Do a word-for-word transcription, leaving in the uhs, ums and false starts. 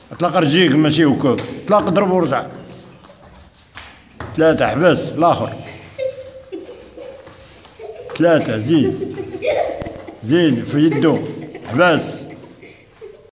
اطلق رجيك ماشي هكاك، اطلق ضرب ورجع. ثلاثة حبس الاخر. ثلاثة زيد زيد في يدو حبس.